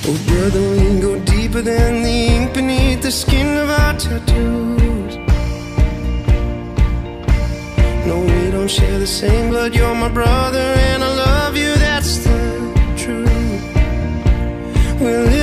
Oh brother, we go deeper than the ink beneath the skin of our tattoos. No, we don't share the same blood, you're my brother and I love you, that's the truth. We're